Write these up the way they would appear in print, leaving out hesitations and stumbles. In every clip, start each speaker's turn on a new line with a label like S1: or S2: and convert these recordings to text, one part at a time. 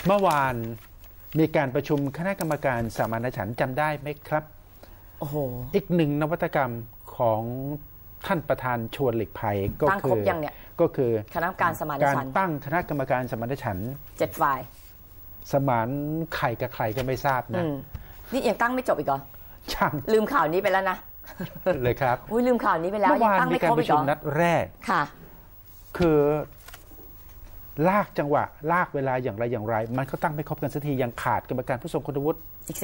S1: เมื่อวานมีการประชุมคณะกรรมการสมานฉันท์จำได้ไหมครับ
S2: โอ้โห
S1: อีกหนึ่งนวัตกรรมของท่านประธานชวนหลีกภัยก็คือ
S2: คณะกรรมการสมานฉันท์
S1: การตั้งคณะกรรมการสมานฉันท์
S2: 7 ฝ่าย
S1: สมานใครกับใครก็ไม่ทราบนะ
S2: นี่ยังตั้งไม่จบอีกเหรอ
S1: ช่าง
S2: ลืมข่าวนี้ไปแล้วนะ
S1: เลยครับ
S2: อุ้ยลืมข่าวนี้ไปแล้ว
S1: ยังตั้งไม่ครบอีกเหรอนัดแรก
S2: ค่ะ
S1: คือลากจังหวะลากเวลาอย่างไรมันก็ตั้งไม่ครบกันสักทียังขาดกรรมการผู้ทรงคุณวุฒิ
S2: อีก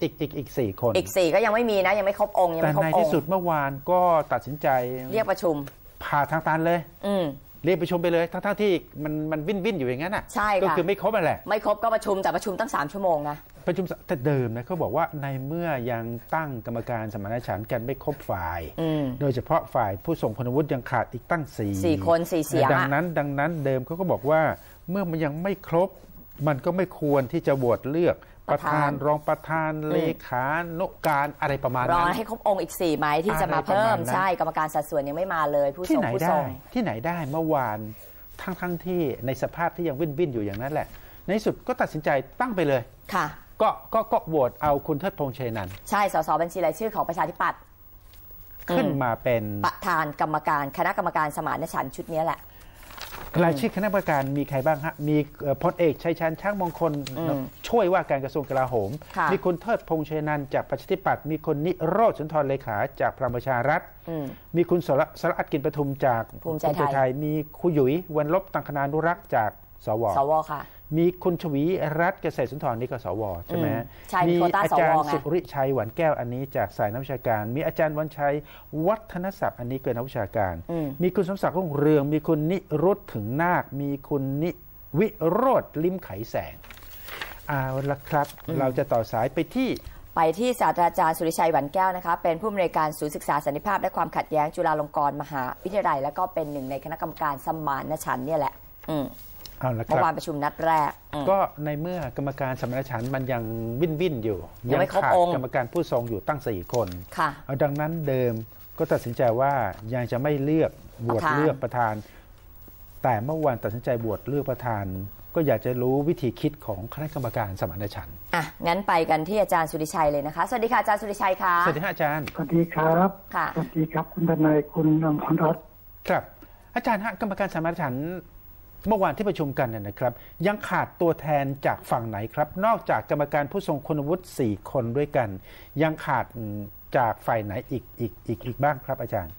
S1: 4คน
S2: อีก4ก็ยังไม่มีนะยังไม่ครบองค์ยังไม่ครบองค์
S1: แต่ในที่สุดเมื่อวานก็ตัดสินใจ
S2: เรียกประชุม
S1: ผ่าทางตันเลยเรียกประชุมไปเลยทั้งที่มันวิ่นอยู่อย่างนั้นอ่ะ
S2: ใช่ค่ะ
S1: ก็คือไม่ครบนั่นแหละ
S2: ไม่ครบก็ประชุมแต่ประชุมตั้ง3 ชั่วโมงนะ
S1: ประชุมแต่เดิมนะเขาบอกว่าในเมื่อยังตั้งกรรมการสมานฉันท์กันไม่ครบฝ่ายโดยเฉพาะฝ่ายผู้ทรงคุณวุฒิยังขาดอีกตั้ง
S2: 4 คน4 เสียง
S1: ดังนั้นเดิมเขาก็บอกว่าเมื่อมันยังไม่ครบมันก็ไม่ควรที่จะโหวตเลือกประธานรองประธานเลขานุการอะไรประมาณนั้น
S2: รอให้ครบองค์อีก4ไหมที่จะมาเพิ่มใช่กรรมการสัดส่วนยังไม่มาเลยผู้ทรง
S1: ที่ไหนได้เมื่อวานทั้งที่ในสภาพที่ยังวิ่นอยู่อย่างนั้นแหละในที่สุดก็ตัดสินใจตั้งไปเลย
S2: ค่ะ
S1: ก็โหวตเอาคุณเทิดพงษ์ชัยนันท์
S2: ใช่สสบัญชีรายชื่อของประชาธิปัตย์
S1: ขึ้นมาเป็น
S2: ประธานกรรมการคณะกรรมการสมานฉันท์ชุดนี้แหละ
S1: รายชื่อคณะกรรมการมีใครบ้างฮะมีพลเอกชัยชาญช้างมงคลช่วยว่าการกระทรวงกลาโหมมีคุณเทิดพงษ์ชัยนันท์จากประชาธิปัตย์มีคุณนิโรธสุนทรเลขาจากพลังประชารัฐมีคุณสรอัตกินปทุมจาก
S2: ภูมิใจไทย
S1: มีคุณหยุยวันลบตังคณานุรักษ์จากสว
S2: ค่ะ
S1: มีคุณชวีรัตน์เกษตรสุนทรนี่ก็สวใช่ไหมมีอาจารย์สุริชัยหวานแก้วอันนี้จากสายนักวิชาการมีอาจารย์วันชัยวัฒนศัพท์อันนี้เกิดนักวิชาการมีคุณสมศักดิ์รุ่งเรืองมีคุณนิรุตถึงนาคมีคุณนิวิโรธลิ้มไขแสงเอาละครับเราจะต่อสายไปที่
S2: ศาสตราจารย์สุริชัยหวานแก้วนะคะเป็นผู้อำนวยการศูนย์ศึกษาสันติภาพและความขัดแย้งจุฬาลงกรณ์มหาวิทยาลัยและก็เป็นหนึ่งในคณะกรรมการสมานฉันท์เนี่ยแหละเมื่อวานประชุมนัดแรก
S1: ก็ในเมื่อกรรมการสมานฉันท์มันยังวิ่นอยู่
S2: ยังไม่ครบ
S1: องค์กรรมการผู้ทรงอยู่ตั้ง4 คนดังนั้นเดิมก็ตัดสินใจว่ายังจะไม่เลือกโหวตเลือกประธานแต่เมื่อวานตัดสินใจโหวตเลือกประธานก็อยากจะรู้วิธีคิดของคณะกรรมการสมานฉันท์
S2: งั้นไปกันที่อาจารย์สุริชัยเลยนะคะสวัสดีค่ะอาจารย์สุริชัยค่ะ
S1: สวัสดีค่ะอาจารย์
S3: สวัสดีครับ
S2: ค่ะ
S3: สวัสดีครับคุณทนายคุณอมรรัตน์
S1: ครับอาจารย์ฮะกรรมการสมานฉันท์เมื่อวานที่ประชุมกันนะครับยังขาดตัวแทนจากฝั่งไหนครับนอกจากกรรมการผู้ทรงคุณวุฒิ4 คนด้วยกันยังขาดจากฝ่ายไหนอีกบ้างครับอาจารย์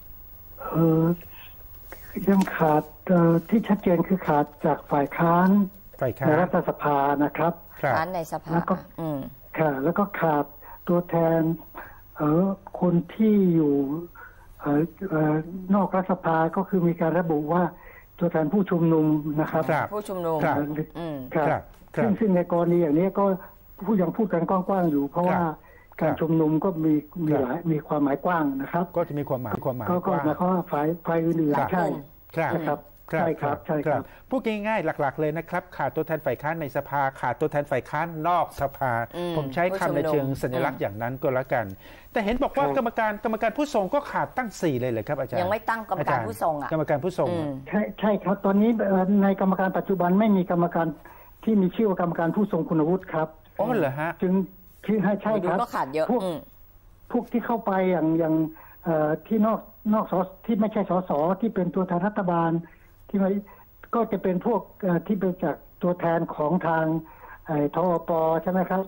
S3: ยังขาดที่ชัดเจนคือขาดจากฝ่ายค้านในรัฐสภานะครับ
S2: ค้านในสภา
S3: แล้วก็ค่ะแล้วก็ขาดตัวแทนคนที่อยู่นอกรัฐสภาก็คือมีการระบุว่าตัวแทนผู้ชุมนุมนะครับ
S2: ผู้ชุมนุม
S3: ครับซึ่งในกรณีอย่างนี้ก็ยังพูดกันกว้างๆอยู่เพราะว่าการชุมนุมก็มีความหมายกว้างนะครับ
S1: ก็จะมีความหมาย
S3: ก็หมายความว่าฝ่ายอื่นๆใช่ครับใช่ครับ
S1: พูดง่ายๆหลักๆเลยนะครับขาดตัวแทนฝ่ายค้านในสภาขาดตัวแทนฝ่ายค้านนอกสภาผมใช้คำในเชิงสัญลักษณ์อย่างนั้นก็แล้วกันแต่เห็นบอกว่ากรรมการผู้ทรงก็ขาดตั้ง4เลยครับอาจารย์
S2: ยังไม่ตั้งกรรมการผู้ทรง
S1: กรรมการผู้ทรง
S3: ใช่ครับตอนนี้ในกรรมการปัจจุบันไม่มีกรรมการที่มีชื่อว่ากรรมการผู้ทรงคุณวุฒิครับ
S1: อ๋อเหรอฮะ
S3: จึงคือให้ใช่ครับ
S2: ก็ขาดเยอะ
S3: พวกที่เข้าไปอย่างที่นอกที่ไม่ใช่สสที่เป็นตัวแทนรัฐบาลที่ก็จะเป็นพวกที่เป็นจากตัวแทนของทางทอปใช่ไหมครับ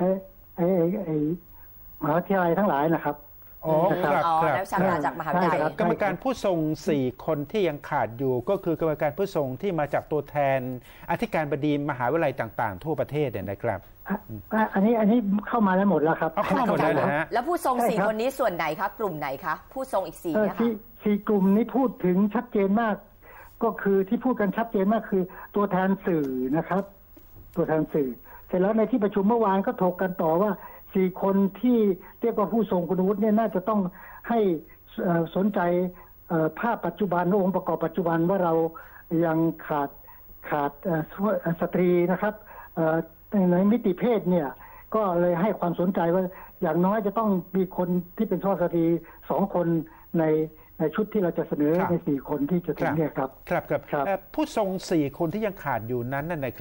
S3: มหาวิทยาลัยทั้งหลายนะครับ
S1: ครับ
S2: จากมหาวิทยาลัย
S1: กรรมการผู้ทรง4 คนที่ยังขาดอยู่ก็คือกรรมการผู้ทรงที่มาจากตัวแทนอธิการบดีมหาวิทยาลัยต่างๆทั่วประเทศเนี่ยนะครับ
S3: อันนี้เข้ามาแล้วหมดแล้วครับ
S1: เข้ามาหมดแล้วนะฮะ
S2: แล้วผู้ทรง4 คนนี้ส่วนไหนคะกลุ่มไหนคะผู้ทรงอีก4นะคะ
S3: 4 กลุ่มนี้พูดถึงชัดเจนมากก็คือที่พูดกันชัดเจนมากคือตัวแทนสื่อนะครับตัวแทนสื่อเสร็จแล้วในที่ประชุมเมื่อวานก็ถกกันต่อว่า4 คนที่เรียกว่าผู้ทรงคุณวุฒิเนี่ยน่าจะต้องให้สนใจภาพปัจจุบันองค์ประกอบปัจจุบันว่าเรายังขาดสตรีนะครับในมิติเพศเนี่ยก็เลยให้ความสนใจว่าอย่างน้อยจะต้องมีคนที่เป็นสตรี2 คนในชุดที่เราจะเสนอใน4 คนที่จะถึงเนี่ยครับ
S1: ผู้ทรง4 คนที่ยังขาดอยู่นั้นนะครับ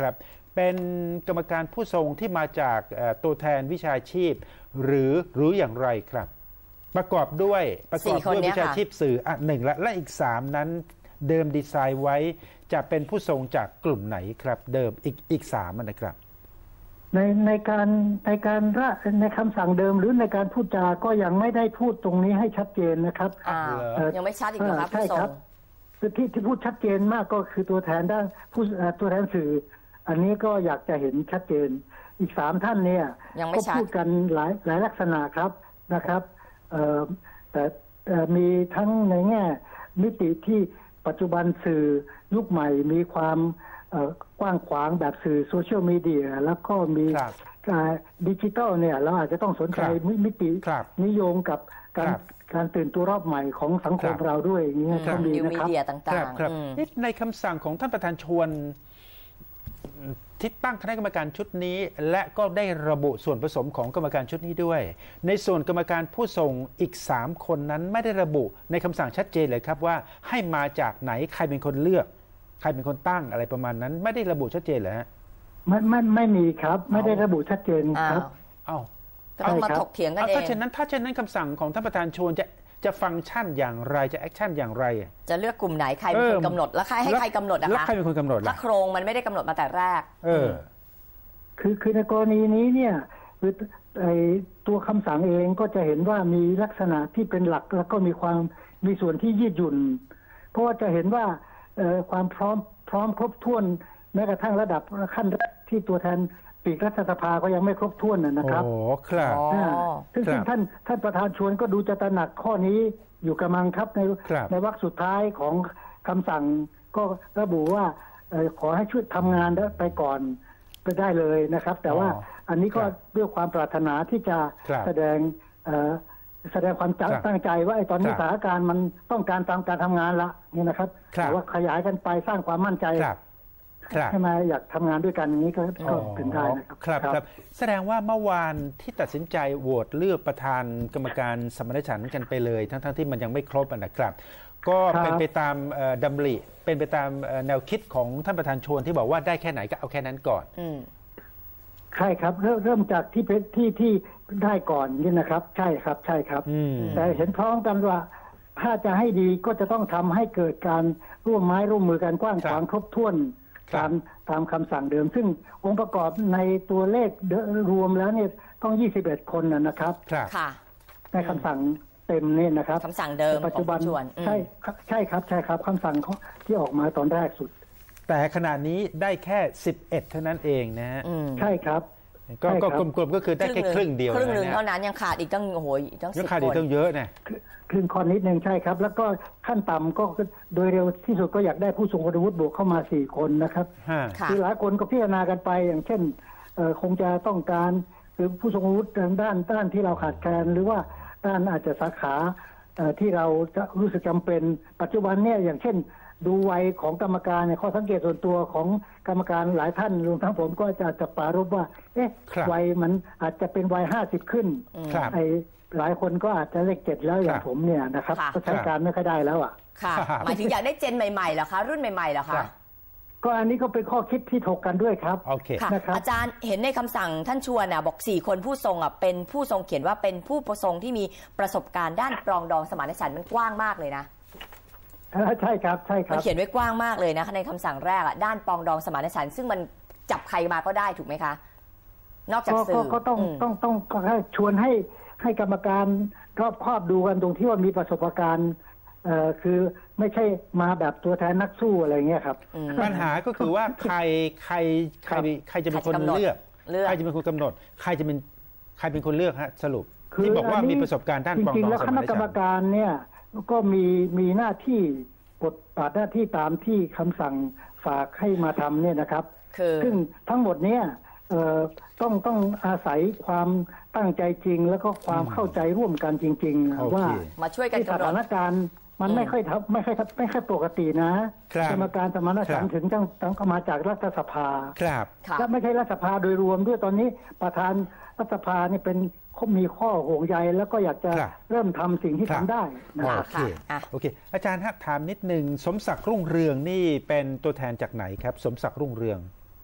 S1: เป็นกรรมการผู้ทรงที่มาจากตัวแทนวิชาชีพหรืออย่างไรครับประกอบด้วยวิชาชีพสื่อหนึ่งและอีก3นั้นเดิมดีไซน์ไว้จะเป็นผู้ทรงจากกลุ่มไหนครับเดิมอีก3นะครับ
S3: ในคำสั่งเดิมหรือในการพูดจาก็ยังไม่ได้พูดตรงนี้ให้ชัดเจนนะครับ
S2: ยังไม่ชัดอีกเหรอครับ
S3: ใช่ครับที่พูดชัดเจนมากก็คือตัวแทนด้านตัวแทนสื่ออันนี้ก็อยากจะเห็นชัดเจนอีก3ท่านเนี่ยก็พูดกันหลายลักษณะครับนะครับแต่มีทั้งในแง่มิติที่ปัจจุบันสื่อยุคใหม่มีความกว้างขวางแบบสื่อโซเชียลมีเดียแล้วก็มีดิจิทัลเนี่ยเราอาจจะต้องสนใจมิตินิยมกับการตื่นตัวรอบใหม่ของสังคมเราด้วยอย่างนี้ก็มีนะครับ
S1: ในคำสั่งของท่านประธานชวนที่ตั้งคณะกรรมการชุดนี้และก็ได้ระบุส่วนผสมของกรรมการชุดนี้ด้วยในส่วนกรรมการผู้ส่งอีก3คนนั้นไม่ได้ระบุในคำสั่งชัดเจนเลยครับว่าให้มาจากไหนใครเป็นคนเลือกใครเป็นคนตั้งอะไรประมาณนั้นไม่ได้ระบุชัดเจนเลยฮะ
S3: ไม่มีครับไม่ได้ระบุชัดเจนครับ
S2: ต้องมาถกเถียงกันเอง
S1: ถ้าเช่นนั้นคำสั่งของท่านประธานชวนจะฟังก์ชันอย่างไรจะแอคชั่นอย่างไร
S2: จะเลือกกลุ่มไหนใครเป็นคนกำหนดแล้วให้ใครกำหนดนะคะ
S1: แล้วใครเป็นคนกำหนด
S2: ถ้าโครงมันไม่ได้กำหนดมาแต่แรก
S3: คือในกรณีนี้เนี่ยตัวคำสั่งเองก็จะเห็นว่ามีลักษณะที่เป็นหลักแล้วก็มีส่วนที่ยืดหยุ่นเพราะว่าจะเห็นว่าความพร้อมครบถ้วนแม้กระทั่งระดับขั้นที่ตัวแทนปีกรัฐสภาก็ยังไม่ครบถ้วนนะครับ
S1: โอ้ครับ
S3: ซึ่งท่านประธานชวนก็ดูจะตระหนักข้อนี้อยู่กำลังครับในวรรคสุดท้ายของคำสั่งก็ระบุว่าขอให้ช่วยทำงานไปก่อนไปได้เลยนะครับแต่ว่าอันนี้ก็ด้วยความปรารถนาที่จะแสดงความตั้งใจว่าตอนนี้สถานการณ์มันต้องการตามการทำงานละนี่นะครับแต่ว่าขยายกันไปสร้างความมั่นใจให้มาอยากทำงานด้วยกันนี้ก็เป็นได้นะครับ
S1: ครับแสดงว่าเมื่อวานที่ตัดสินใจโหวตเลือกประธานกรรมการสมานฉันท์กันไปเลยทั้งที่มันยังไม่ครบนะครับก็เป็นไปตามดำริเป็นไปตามแนวคิดของท่านประธานชวนที่บอกว่าได้แค่ไหนก็เอาแค่นั้นก่อน
S3: ใช่ครับเริ่มจากที่ได้ก่อนนี่นะครับใช่ครับแต่เห็นพร้อมกันว่าถ้าจะให้ดีก็จะต้องทำให้เกิดการร่วมไม้ร่วมมือกันกว้างขวางครบถ้วนตามคำสั่งเดิมซึ่งองค์ประกอบในตัวเลขรวมแล้วเนี่ยต้อง21คนนะครับในคำสั่งเต็มนี่นะครับ
S2: คำสั่งเดิม
S3: ปัจจุบันใช่ครับคำสั่งที่ออกมาตอนแรกสุด
S1: แต่ขณะนี้ได้แค่11เท่านั้นเองนะฮะ
S3: ใช่ครับ
S1: ก็กลมๆก็คือได้แค่ครึ่งเดียว
S2: ครึ่งนึงเท่านั้นยังขาดอีกตั้ง10
S1: คนขาดอีกตั้งเยอะนะ
S3: ครึ่งคนนิดนึงใช่ครับแล้วก็ขั้นต่ำก็โดยเร็วที่สุดก็อยากได้ผู้ทรงคุณวุฒิบวกเข้ามา4คนนะครับคือหลายคนก็พิจารณากันไปอย่างเช่นคงจะต้องการหรือผู้ทรงคุณวุฒิด้านที่เราขาดแคลนหรือว่าด้านอาจจะสาขาที่เราจะรู้สึกจำเป็นปัจจุบันเนี่ยอย่างเช่นดูวัยของกรรมการเนี่ยข้อสังเกตส่วนตัวของกรรมการหลายท่านรวมทั้งผมก็จะปรารภว่าวัยมันอาจจะเป็นวัย50ขึ้นหลายคนก็อาจจะเลข7แล้วอย่างผมเนี่ยนะครับก็ใช้การไม่ค่อยได้แล้ว
S2: ค่ะหมายถึงอยากได้เจนใหม่ๆเหรอคะรุ่นใหม่ๆเหรอคะ
S3: ก็อันนี้ก็เป็นข้อคิดที่ถกกันด้วยครับ
S2: ค่ะอาจารย์เห็นในคำสั่งท่านชวนบอก4คนผู้ทรงเป็นผู้ทรงเขียนว่าเป็นผู้ทรงที่มีประสบการณ์ด้านปรองดองสมานฉันท์มันกว้างมากเลยนะ
S3: ใช่ครับ
S2: มันเขียนไว้กว้างมากเลยนะในคำสั่งแรกด้านปรองดองสมานฉันท์ซึ่งมันจับใครมาก็ได้ถูกไหมคะนอกจากสื่อ
S3: ก็ต้องชวนให้กรรมการรอบคอบดูกันตรงที่ว่ามีประสบการณ์คือไม่ใช่มาแบบตัวแทนนักสู้อะไรเงี้ยครับ
S1: ปัญหาก็คือว่าใครจะเป็นคนเลือกใครจะเป็นคนกำหนดใครเป็นคนเลือกฮะสรุปที่บอกว่ามีประสบการณ์ด้านปรองดองสมานฉันท์จริงๆแล้ว
S3: คณะกรรมการเนี่ยก็มีหน้าที่บทบาทหน้าที่ตามที่คำสั่งฝากให้มาทำเนี่ยนะครับซึ่งทั้งหมดเนี่ยต้องอาศัยความตั้งใจจริงแล้วก็ความเข้าใจร่วมกันจริงๆว่า
S2: มาช่วยกัน
S3: สถานการณ์มันไม่ค่อยปกตินะกรรมการสมานฉันท์ถึงต้องมาจากรัฐสภาและไม่ใช่รัฐสภาโดยรวมด้วยตอนนี้ประธานรัฐสภานี่เป็นมีข้อห่วงใยแล้วก็อยากจะเริ่มทำสิ่งที่ทำได้
S1: โอเคอาจารย์ถามนิดนึงสมศักดิ์รุ่งเรืองนี่เป็นตัวแทนจากไหนครับสมศักดิ์รุ่งเรือง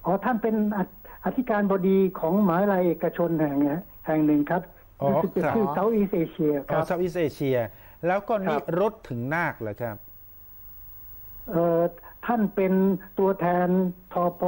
S3: อ๋อท่านเป็นอธิการบดีของมหาวิทยาลัยเอกชนแห่งหนึ่งครับรู้สึกจะชื่อเซาท์อีสเอเชียครับ
S1: เซาท์อีสเอเชียแล้วก็นิรถถึงนาคเหรอครับ
S3: ท่านเป็นตัวแทนทป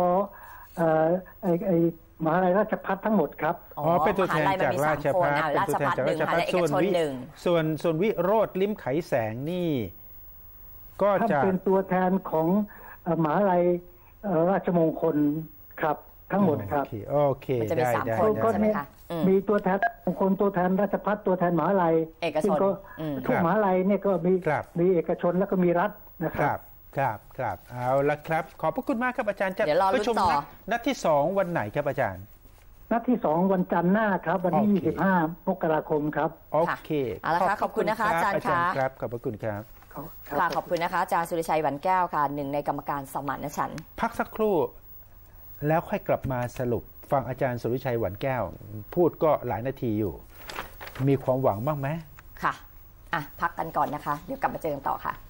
S3: มหาวิทยาลัยราชภัฏทั้งหมดครับ
S1: เป็นตัวแทนจากราชภัฏเป็นตัวแทนจากราชภัฏส่วนวิโรจน์ลิ้มไขแสงนี่ก็จะ
S3: เป็นตัวแทนของมหาวิทยาลัยราชมงคลครับทั้งหมดครับ
S1: โอเค
S2: จะมี3 คนใช่ไหมคะ
S3: มีตัวแทนมงคลตัวแทนราชภัฏตัวแทนมหาวิทยาลัย
S2: เอกชน
S3: ทุกมหาวิทยาลัยเนี่ยก็มีเอกชนแล้วก็มีรัฐนะครับ
S1: ครับเอาละครับขอบพระคุณมากครับอาจารย์จะประชุมนัดที่2วันไหนครับอาจารย์
S3: นัดที่2วันจันทร์หน้าครับวันที่25 มกราคมครับ
S1: โอเค
S2: เอาละค่ะขอบคุณนะคะอาจารย์
S1: ครับขอบพระคุณครับ
S2: ค่ะขอบคุณนะคะอาจารย์สุริชัยหวันแก้วค่ะหนึ่งในกรรมการสมานฉันท์
S1: พักสักครู่แล้วค่อยกลับมาสรุปฟังอาจารย์สุริชัยหวันแก้วพูดก็หลายนาทีอยู่มีความหวังบ้างไหม
S2: ค่ะพักกันก่อนนะคะเดี๋ยวกลับมาเจอกันต่อค่ะ